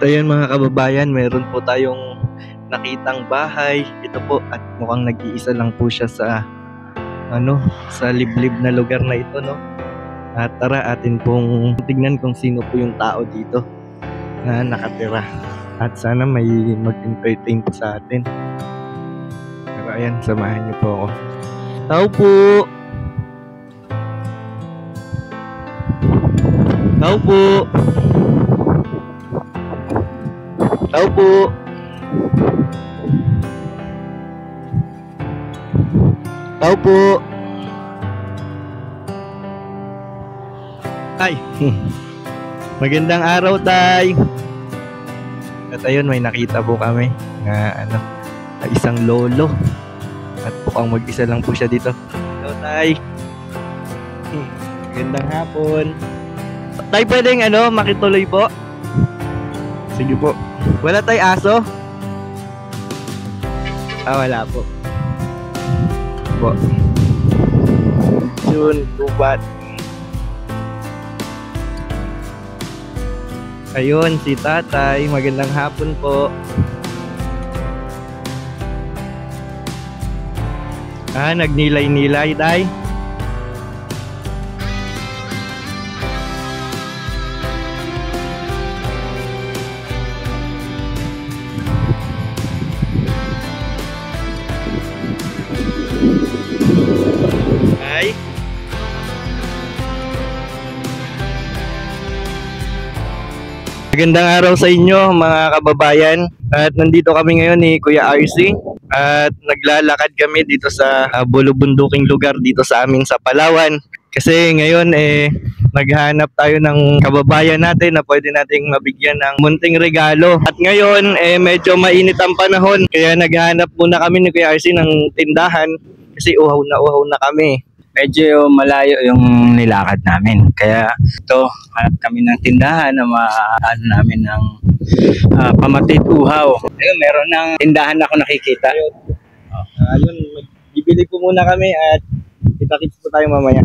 ayun mga kababayan, meron po tayong nakitang bahay. Ito po at mukhang nag-iisa lang po siya sa sa liblib na lugar na ito, no? At tara atin pong tignan kung sino po yung tao dito na nakatira. At sana may mag-entertain po sa atin. Pero ayan, samahan niyo po ako. Tao po! Tao po! Tao po! Tao po! Ay! Magandang araw, Tay! At ayun, may nakita po kami na isang lolo. At mukhang mag-isa lang po siya dito. Hello, Tay! Magandang hapon! Tay, pwedeng makituloy po? Sige po. Wala tay aso? Wala po. Po. June, gubat. Ayun, si tatay. Magandang hapon po. Nagnilay-nilay, tay? Magandang araw sa inyo mga kababayan. At nandito kami ngayon ni Kuya RC. At naglalakad kami dito sa bulubunduking lugar dito sa amin sa Palawan. Kasi ngayon naghahanap tayo ng kababayan natin na pwede nating mabigyan ng munting regalo. At ngayon medyo mainit ang panahon. Kaya naghahanap muna kami ni Kuya RC ng tindahan. Kasi uhaw na kami. Medyo malayo yung nilakad namin. Kaya ito, hanap kami ng tindahan na maano namin ng pamatid uhaw. Ayun, meron ng tindahan ako nakikita. Ayun, bibili po muna kami at kita-kits po tayo mamaya.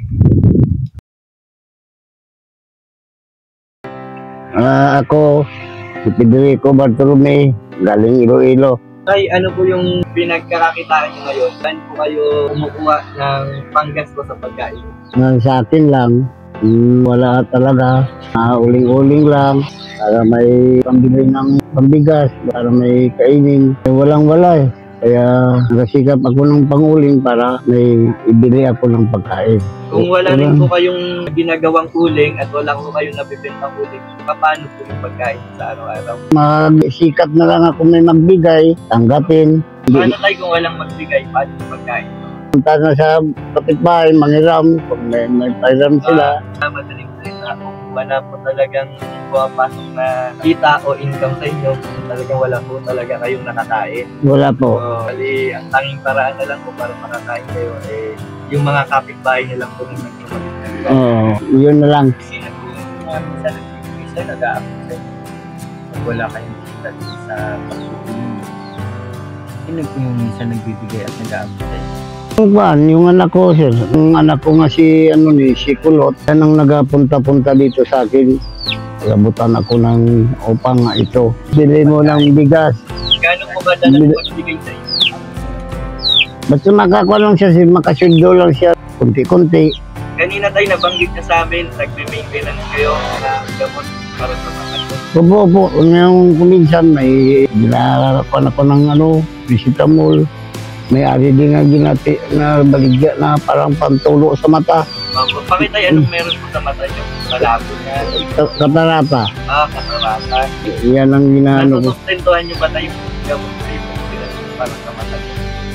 Ako, si Federico Bartolome, galing Iloilo. Tay, ano po yung pinagkakakitaan nyo ngayon? Saan po kayo kumukuha ng panggasto sa pagkain? Sa akin lang, wala talaga. Uling-uling lang para may pambili ng pambigas, para may kainin. Walang-wala eh. Kaya nagsikap ako ng panguling para may ibili ako ng pagkain. Kung wala rin po kayong ginagawang uling at wala po kayong nabibentang uling, paano po yung pagkain sa araw-araw? Magsikap na lang ako may magbigay, tanggapin. Paano tayo kung walang magbigay? Paano yung pagkain? Punta na sa kapitbahay, mangiram. Kung may pairam sila. Madaling salita, kung wala po talagang pumapasok na kita o income sa inyo, talagang wala po talaga kayong nakakain. Wala po. Bali, ang tanging paraan na lang po para makakain kayo yung mga kapitbahay nyo lang po nung nagkimalit. Yun na lang. Kasi minsan nagbibigay sa'yo, nag-aapit sa'yo. Pag wala kayong kita sa pagsusunod. Sino po yung minsan nagbibigay at nag-aapit sa'yo? Yung anak ko, sir. Yung anak ko nga si Kulot, yan ang nagapunta-punta dito sa akin. Labutan ako ng upang nga ito. Bili mo ng bigas. Gano'n po ba dala ng magbigay sa inyo? Basta makakuha lang siya, makasweldo lang siya. Kunti-kunti. Kanina tayo nabanggit na sa amin, nagme-maintenance kayo na gamot para sa mga ito. Opo. Yung kuminsan may ginarapan ako ng visitamol. May ari din nga ginati na baligya na parang pantulo sa mata. Pakita anong meron po sa mata nyo? Malabo na. Katarata. Katarata. Yan ang ginaano ko. Nasustentuhan nyo ba tayo gamot sa iyo para sa mata nyo?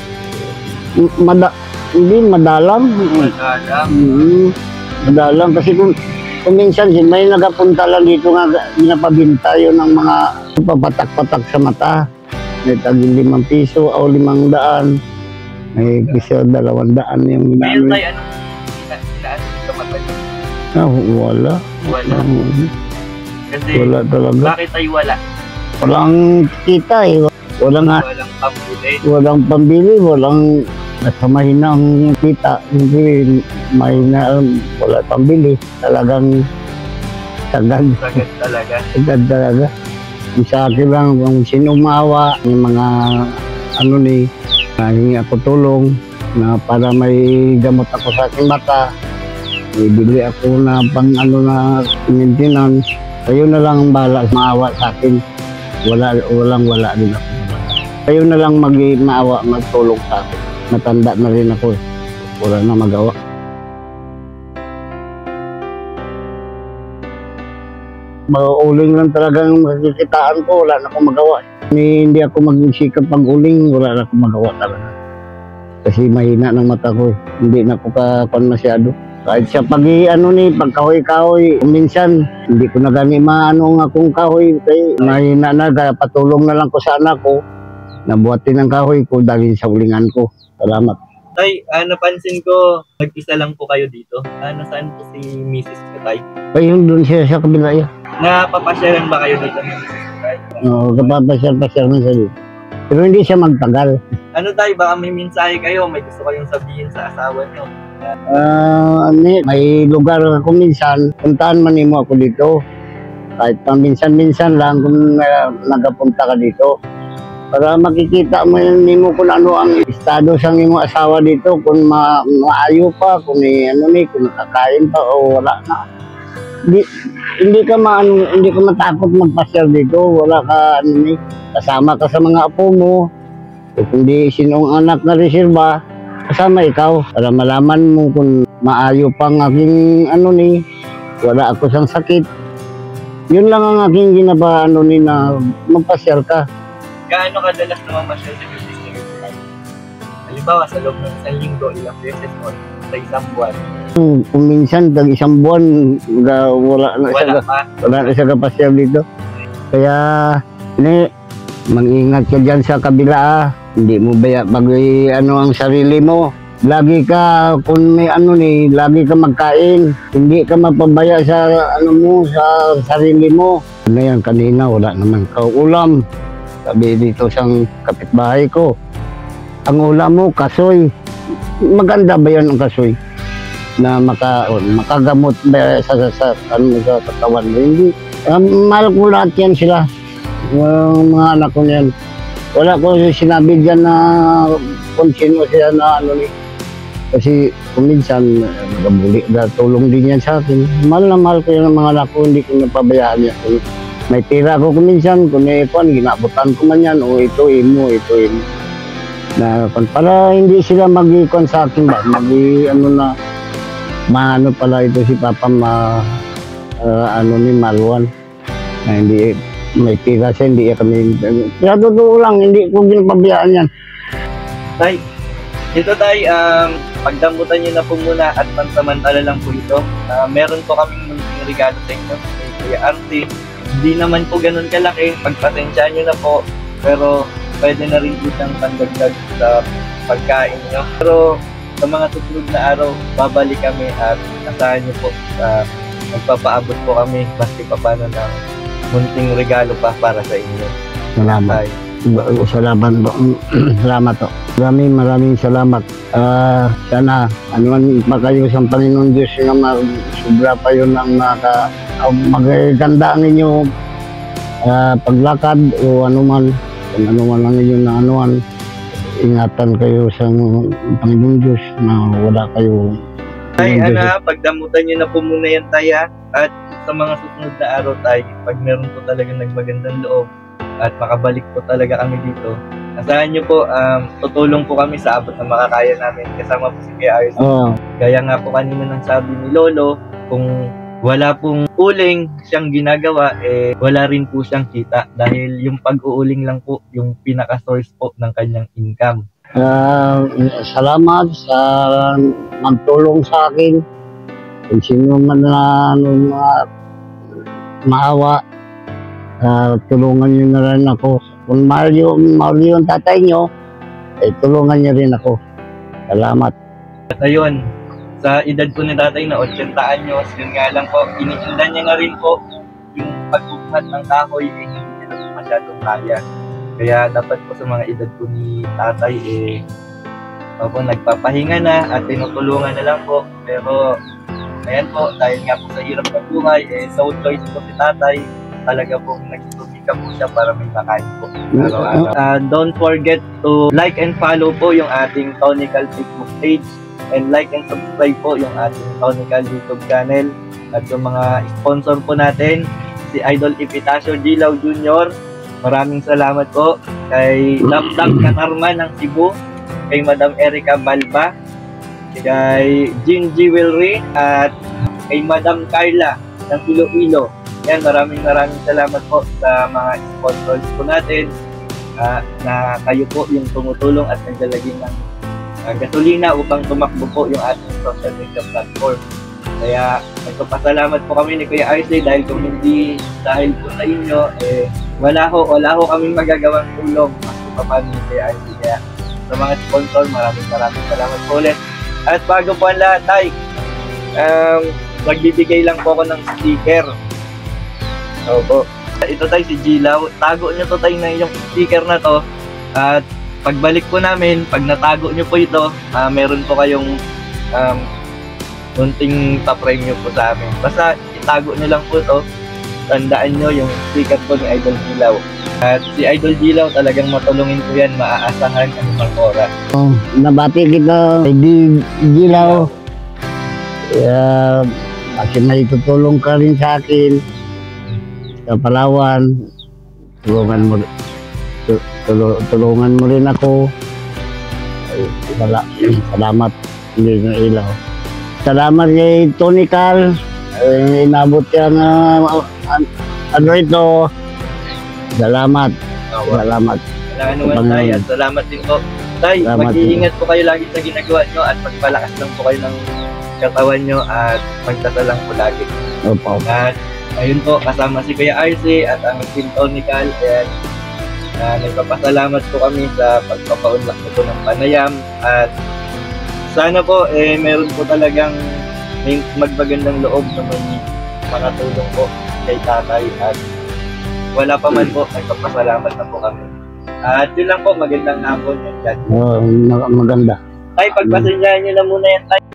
Hindi, madalang. Madalang kasi kung minsan may nagapunta lang dito nga ginapabinta yun ng mga papatak-patak sa mata. May taging 5 piso o 500. May piso 200 yung ginamit. Ngayon tayo, anong sinaasip sa mata nyo? Wala. Kasi, wala talaga. Bakit tayo wala? Walang kita eh. Walang pambili. Walang pambili, walang mahina ang kita. Hindi, mahina, wala pambili. Talagang sagad. Sagad talaga. Sagad talaga. Sa akin lang kung sino maawa, yung mga hingi ako tulong na para may gamot ako sa aking mata. May bili ako na na maintenance. Kayo na lang ang bahala maawa sa akin. Wala din ako. Kayo na lang maawa, magtulong sa akin. Matanda na rin ako. Wala na magawa. Mag-uling lang talagang makikitaan ko, wala na akong magawa. Hindi ako magsikap pag-uling, wala na akong magawa talaga. Kasi mahina ng mata ko eh. Hindi na ako kakuan masyado. Kahit sa pagkahoy-kahoy, minsan hindi ko na gani maano nga akong kahoy. Kaya mahina na, patulong na lang ko sa anak ko. Nabuhatin ang kahoy ko dahil sa ulingan ko. Salamat. Tay, napansin ko, mag-isa lang po kayo dito. Nasaan po si Mrs. ko, Tay? Ayun, doon siya sa kabila yan. Napapasyalan ba kayo dito ni Mrs. ko, Tay? Oo, kapapasyal-pasyal man siya dito. Pero hindi siya magtagal. Ano, Tay, baka may mensahe kayo, may gusto kayong sabihin sa asawa niyo. May lugar ako minsan, puntahan man mo ako dito. Kahit minsan-minsan lang kung nagapunta ka dito. Para makikita mo nimo kung ano ang estado sa imong asawa dito, kung maayo pa, kung kung nakakain pa o wala na. Hindi ka matakot magpasyal dito, wala ka kasama ka sa mga apo mo. Kung di sinong anak na reserba, kasama ikaw para malaman mo kung maayo pa ang aking wala ako sang sakit. Yun lang ang aking ginaba na magpasyal ka. Gaano kadalas naman masyal sa business niyo? Halimbawa, sa loob ng isang linggo, ilang beses o sa isang buwan? Kung minsan, tag isang buwan, wala na siya kapasyal dito. Kaya, mag-ingat ka dyan sa kabila. Hindi mo ang sarili mo. Lagi ka, kung may lagi ka magkain. Hindi ka mapabaya sa sa sarili mo. Kanina, wala naman kaulam. Sabi dito sa kapitbahay ko, ang ulam mo, kasoy. Maganda ba yan ang kasoy? Na makagamot ba sa katawan mo? Hindi. Mahal ko lahat yan sila. Yung mga anak ko yan. Wala ko sinabi dyan na kung sino siya na Kasi kung minsan, tulong din yan sa akin. Mahal na mahal ko yan ang mga anak ko, hindi ko napabayaan yan. May tira ko kuminsan, kung ginabutan ko man yan, o ito imo. Para hindi sila mag-ikon sa akin ba, maano pala ito si Papa Malwan. Na hindi, may tira siya, hindi kami, kaya totoo lang, hindi ko ginapabayaan yan. Tay, ito Tay, pagdambutan niyo na po muna at pansamantala lang po ito. Meron po kaming munting regalo sa inyo, Kuya Artie. Hindi naman po ganun kalaki, pagpasensyahan nyo na po, pero pwede na rin po siyang pandagdag sa pagkain nyo. Pero sa mga susunod na araw, babalik kami at asahan nyo po, magpapaabot po kami basta pa paano ng munting regalo pa para sa inyo. Salamat. Salamat po. Maraming salamat. Sana anuman pa kayo sa Panginoon Diyos na sobra pa yun ang magaganda ang inyong paglakad o anuman. Kung anuman ang inyong naanuan, ingatan kayo sa Panginoon Diyos na wala kayo. Tay, pagdamutan nyo na po muna yan, Tay, at sa mga susunod na araw, Tay, pag meron po talagang nagmagandang loob at makabalik po talaga kami dito, asahan nyo po, tutulong po kami sa abot na makakaya namin kasama po si Kuya Arce. Gaya nga po kanina ng sabi ni Lolo, kung wala pong uling siyang ginagawa, wala rin po siyang kita dahil yung pag-uuling lang po yung pinaka-source po ng kanyang income. Salamat sa magtulong sa akin. Kung sino man na maawa, tulungan niyo na rin ako. Kung mahal yung tatay niyo, tulungan niyo rin ako. Salamat. At ayun, sa edad po ni tatay na 80 anyos, yun nga lang po, iniinda niya nga rin po yung pagbubuhat ng kahoy, hindi niya na masyadong kaya. Kaya dapat po sa mga edad po ni tatay, nagpapahinga na at tinutulungan na lang po. Pero ayan po, dahil nga po sa hirap ng buhay, so choice po si tatay, talaga pong nagtutubig ka po siya para may makain po. Don't forget to like and follow po yung ating Tonical Facebook page and like and subscribe po yung ating Tonical YouTube channel. At yung mga sponsor po natin, si Idol Epitacio Gilaw Jr. Maraming salamat po kay Laptop Katarman ng Cebu, kay Madam Erica Balba, kay Jean Jewelry, at kay Madam Carla ng Iloilo. Yan, maraming salamat po sa mga sponsors po natin na kayo po yung tumutulong at naglalagay ng gasolina upang tumakbo po yung ating social media platform. Kaya nagpapasalamat po kami ni Kuya RC dahil kung hindi dahil po sa inyo, wala ho kaming magagawang tulong pa paano ni Kuya RC. Kaya sa mga sponsor, maraming salamat po ulit. At bago po ang lahat, Tay, magbibigay lang po ako ng sticker. Opo. Ito tayo si Gilaw. Tago nyo to tayo na yung sticker na to. At pagbalik po namin, pag natago nyo po ito, meron po kayong munting pa-frame nyo po sa amin. Basta itago nyo lang po to. Tandaan nyo yung sticker po ni Idol Gilaw. At si Idol Gilaw talagang matulungin ko yan, maaasahan anumang oras. Nabati kita kay Gilaw. Kasi may tutulong ka rin sa akin sa Palawan. Tulungan mo rin ako. Salamat hindi ng ilaw. Salamat kay Tony Cal. Inabot siya na ano ito. Salamat. Salamat. Wala naman, Tay. At salamat din po. Tay, mag-iingat po kayo lagi sa ginagawa nyo at magpalakas lang po kayo ng katawan nyo at magdasalang po lagi. Opo. At ayun po, kasama si Kuya RC at ang Team Tonical. At nagpapasalamat po kami sa pagpapaunlak po ng panayam. At sana po, meron po talagang may magmagandang loob na may makatulong po kay tatay. At wala pa man po, nagpapasalamat na po kami. At yun lang po, magandang hapon. Maganda. Tay, pagpasensyahan nyo na muna yan, Tay.